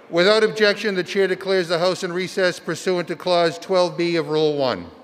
Without objection, the Chair declares the House in recess pursuant to Clause 12B of Rule 1.